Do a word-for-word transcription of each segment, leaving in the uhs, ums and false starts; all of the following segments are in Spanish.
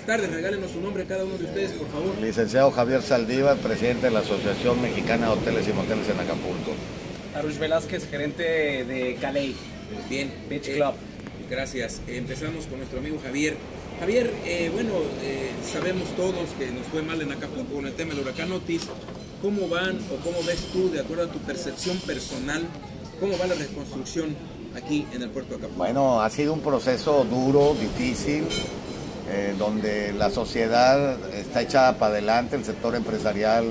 tardes, regálenos su nombre a cada uno de ustedes, por favor. Licenciado Javier Saldívar, presidente de la Asociación Mexicana de Hoteles y Moteles en Acapulco. Arush Velázquez, gerente de Calais. Bien. Beach eh, Club. Gracias. Eh, empezamos con nuestro amigo Javier. Javier, eh, bueno, eh, sabemos todos que nos fue mal en Acapulco con el tema del huracán Otis. ¿Cómo van o cómo ves tú, de acuerdo a tu percepción personal, cómo va la reconstrucción aquí en el puerto de Acapulco? Bueno, ha sido un proceso duro, difícil, eh, donde la sociedad está echada para adelante, el sector empresarial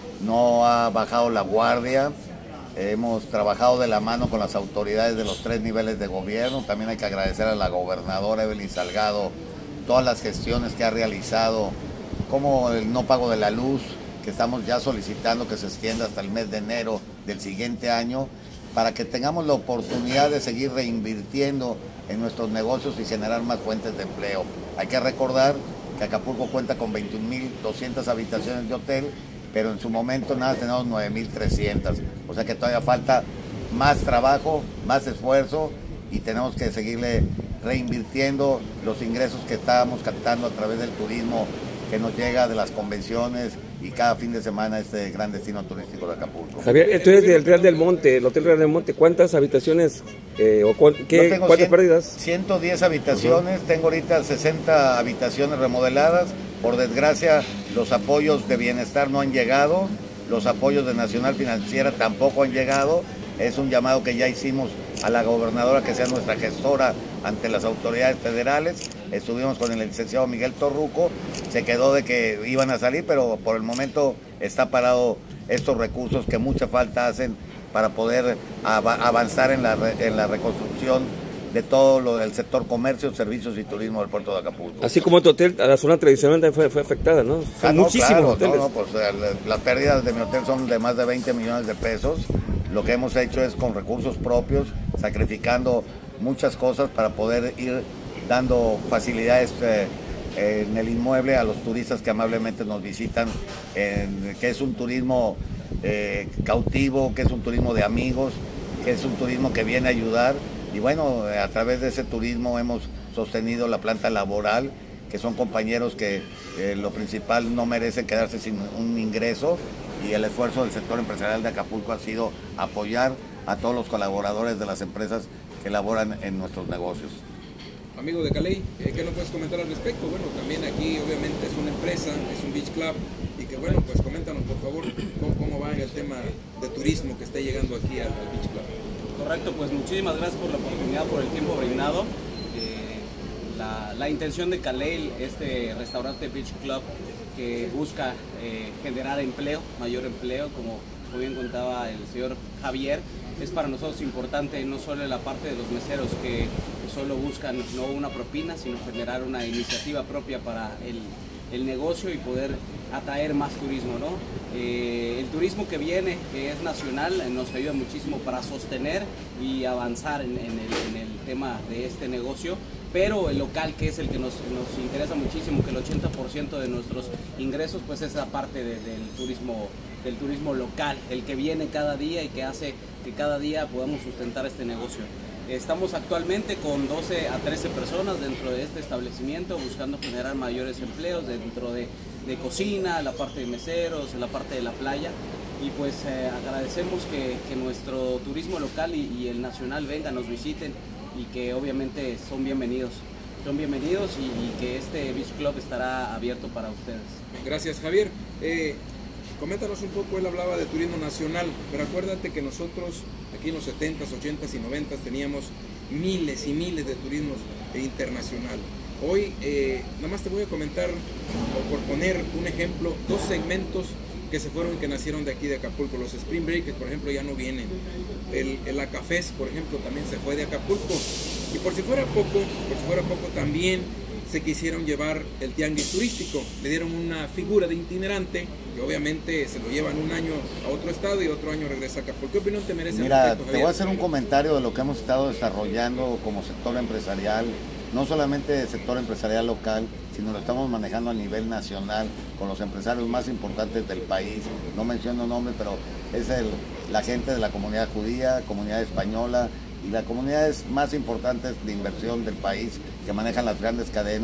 no ha bajado la guardia. Hemos trabajado de la mano con las autoridades de los tres niveles de gobierno. También hay que agradecer a la gobernadora Evelyn Salgado todas las gestiones que ha realizado, como el no pago de la luz, que estamos ya solicitando que se extienda hasta el mes de enero del siguiente año, para que tengamos la oportunidad de seguir reinvirtiendo en nuestros negocios y generar más fuentes de empleo. Hay que recordar que Acapulco cuenta con veintiún mil doscientas habitaciones de hotel, pero en su momento nada, tenemos nueve mil trescientas. O sea que todavía falta más trabajo, más esfuerzo, y tenemos que seguirle reinvirtiendo los ingresos que estábamos captando a través del turismo que nos llega de las convenciones y cada fin de semana este gran destino turístico de Acapulco. Javier, tú eres del Real del Monte, el Hotel Real del Monte. ¿Cuántas habitaciones eh, o cu qué, tengo cuántas cien, pérdidas? ciento diez habitaciones, uh-huh. Tengo ahorita sesenta habitaciones remodeladas. Por desgracia, los apoyos de bienestar no han llegado, los apoyos de Nacional Financiera tampoco han llegado. Es un llamado que ya hicimos a la gobernadora que sea nuestra gestora ante las autoridades federales. Estuvimos con el licenciado Miguel Torruco, se quedó de que iban a salir, pero por el momento está parado estos recursos que mucha falta hacen para poder av avanzar en la, en la reconstrucción de todo lo del sector comercio, servicios y turismo del puerto de Acapulco. Así como tu hotel, a la zona tradicional fue, fue afectada, ¿no? Son ah, no, muchísimos claro, hoteles. No, no, pues las pérdidas de mi hotel son de más de veinte millones de pesos. Lo que hemos hecho es con recursos propios, sacrificando muchas cosas para poder ir dando facilidades eh, en el inmueble a los turistas que amablemente nos visitan, en, que es un turismo eh, cautivo, que es un turismo de amigos, que es un turismo que viene a ayudar. Y bueno, a través de ese turismo hemos sostenido la planta laboral, que son compañeros que eh, lo principal no merecen quedarse sin un ingreso, y el esfuerzo del sector empresarial de Acapulco ha sido apoyar a todos los colaboradores de las empresas que laboran en nuestros negocios. Amigo de Calais, ¿qué nos puedes comentar al respecto? Bueno, también aquí obviamente es una empresa, es un beach club, y que bueno, pues coméntanos por favor cómo, cómo va en el tema de turismo que está llegando aquí al, al beach club. Correcto, pues muchísimas gracias por la oportunidad, por el tiempo brindado. Eh, la, la intención de Calais, este restaurante Beach Club, que busca eh, generar empleo, mayor empleo, como bien contaba el señor Javier, es para nosotros importante no solo en la parte de los meseros que solo buscan no una propina, sino generar una iniciativa propia para el, el negocio y poder atraer más turismo, ¿no? Eh, el turismo que viene, que es nacional, nos ayuda muchísimo para sostener y avanzar en, en, el, en el tema de este negocio, pero el local, que es el que nos, nos interesa muchísimo, que el ochenta por ciento de nuestros ingresos pues es la parte de, del turismo del turismo local, el que viene cada día y que hace que cada día podamos sustentar este negocio. Estamos actualmente con doce a trece personas dentro de este establecimiento, buscando generar mayores empleos dentro de, de cocina, la parte de meseros, la parte de la playa, y pues eh, agradecemos que, que nuestro turismo local y, y el nacional vengan, nos visiten, y que obviamente son bienvenidos. Son bienvenidos y, y que este Beach Club estará abierto para ustedes. Gracias, Javier. Eh, coméntanos un poco, él hablaba de turismo nacional, pero acuérdate que nosotros aquí en los setentas, ochentas y noventas teníamos miles y miles de turismos internacional. Hoy, eh, nada más te voy a comentar, o por poner un ejemplo, dos segmentos que se fueron y que nacieron de aquí de Acapulco. Los Spring Breakers, por ejemplo, ya no vienen. El, el Acafés, por ejemplo, también se fue de Acapulco. Y por si fuera poco, por si fuera poco también se quisieron llevar el tianguis turístico. Le dieron una figura de itinerante que obviamente se lo llevan un año a otro estado y otro año regresa a Acapulco. ¿Qué opinión te merece? Mira, respecto, te voy a hacer un comentario de lo que hemos estado desarrollando como sector empresarial, no solamente el sector empresarial local, sino lo estamos manejando a nivel nacional con los empresarios más importantes del país. No menciono nombres, pero es el, la gente de la comunidad judía, comunidad española y las comunidades más importantes de inversión del país que manejan las grandes cadenas,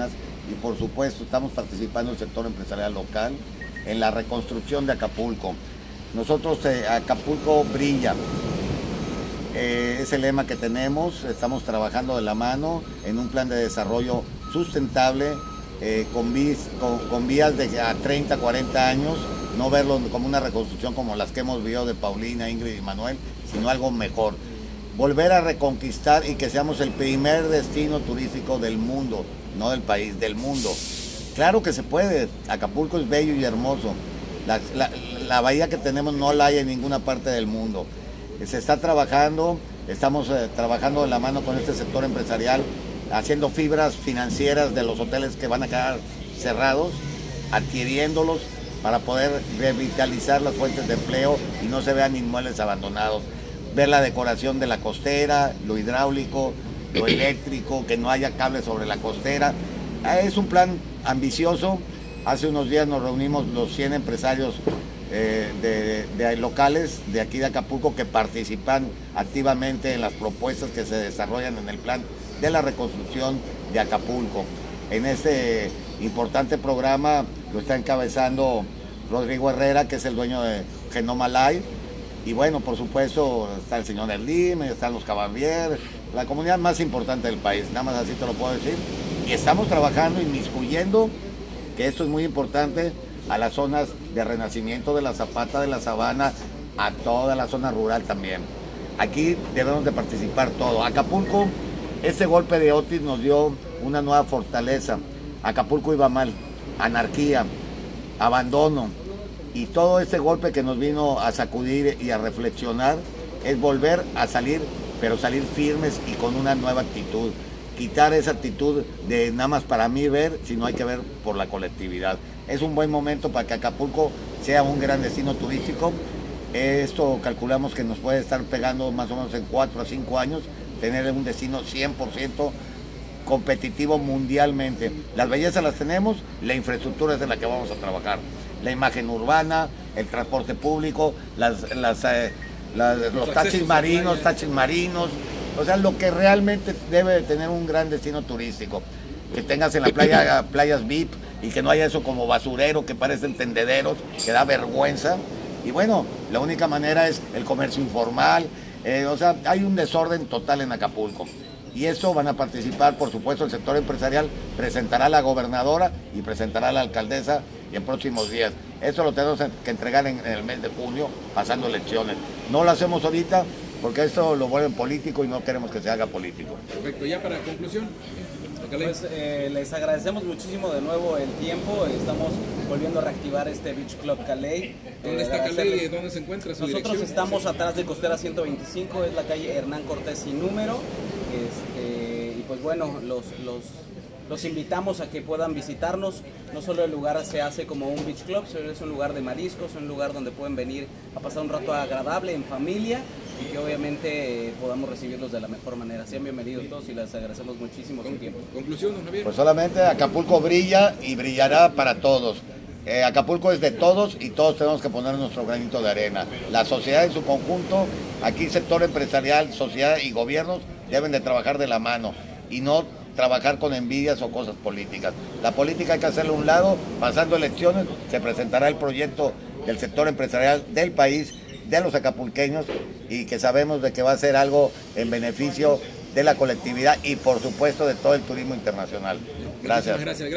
y por supuesto estamos participando en el sector empresarial local en la reconstrucción de Acapulco. Nosotros, eh, Acapulco brilla, eh, es el lema que tenemos. Estamos trabajando de la mano en un plan de desarrollo sustentable, eh, con, vis, con, con vías de a treinta, cuarenta años, no verlo como una reconstrucción como las que hemos vivido de Paulina, Ingrid y Manuel, sino algo mejor. Volver a reconquistar y que seamos el primer destino turístico del mundo, no del país, del mundo. Claro que se puede, Acapulco es bello y hermoso. La, la, la bahía que tenemos no la hay en ninguna parte del mundo. Se está trabajando, estamos eh, trabajando de la mano con este sector empresarial, haciendo fibras financieras de los hoteles que van a quedar cerrados, adquiriéndolos para poder revitalizar las fuentes de empleo y no se vean inmuebles abandonados. Ver la decoración de la costera, lo hidráulico, lo eléctrico, que no haya cables sobre la costera. Es un plan ambicioso. Hace unos días nos reunimos los cien empresarios eh, de, de locales de aquí de Acapulco que participan activamente en las propuestas que se desarrollan en el plan de la reconstrucción de Acapulco. En este importante programa lo está encabezando Rodrigo Herrera, que es el dueño de Genoma Live. Y bueno, por supuesto, está el señor Erlim, están los Cabarbier, la comunidad más importante del país, nada más así te lo puedo decir. Y estamos trabajando, inmiscuyendo, que esto es muy importante, a las zonas de renacimiento de la Zapata, de la Sabana, a toda la zona rural también. Aquí debemos de participar todos. Acapulco, este golpe de Otis nos dio una nueva fortaleza. Acapulco iba mal, anarquía, abandono. Y todo este golpe que nos vino a sacudir y a reflexionar es volver a salir, pero salir firmes y con una nueva actitud. Quitar esa actitud de nada más para mí ver, sino hay que ver por la colectividad. Es un buen momento para que Acapulco sea un gran destino turístico. Esto calculamos que nos puede estar pegando más o menos en cuatro a cinco años, tener un destino cien por ciento competitivo mundialmente. Las bellezas las tenemos, la infraestructura es en la que vamos a trabajar. La imagen urbana, el transporte público, las, las, eh, las, los, los taxis marinos, taxis marinos, o sea, lo que realmente debe de tener un gran destino turístico. Que tengas en la playa playas V I P y que no haya eso como basurero que parecen tendederos, que da vergüenza. Y bueno, la única manera es el comercio informal, eh, o sea, hay un desorden total en Acapulco. Y eso van a participar, por supuesto, el sector empresarial, presentará a la gobernadora y presentará a la alcaldesa y en próximos días. Eso lo tenemos que entregar en, en el mes de junio, pasando elecciones. No lo hacemos ahorita porque esto lo vuelven político y no queremos que se haga político. Perfecto, ya para conclusión. Pues eh, les agradecemos muchísimo de nuevo el tiempo. Estamos volviendo a reactivar este Beach Club Calais. ¿Dónde eh, está Calais? ¿Dónde se encuentra su Nosotros dirección? estamos atrás de Costera ciento veinticinco, es la calle Hernán Cortés sin número. Este, y pues bueno, los, los, los invitamos a que puedan visitarnos. No solo el lugar se hace como un beach club, sino es un lugar de mariscos, un lugar donde pueden venir a pasar un rato agradable en familia y que obviamente eh, podamos recibirlos de la mejor manera. Sean bienvenidos todos y les agradecemos muchísimo su tiempo. Conclusión, don Javier. Pues solamente Acapulco brilla y brillará para todos. Eh, Acapulco es de todos y todos tenemos que poner nuestro granito de arena. La sociedad en su conjunto, aquí sector empresarial, sociedad y gobiernos deben de trabajar de la mano y no trabajar con envidias o cosas políticas. La política hay que hacerla a un lado, pasando elecciones, se presentará el proyecto del sector empresarial del país, de los acapulqueños, y que sabemos de que va a ser algo en beneficio de la colectividad y por supuesto de todo el turismo internacional. Gracias. Gracias.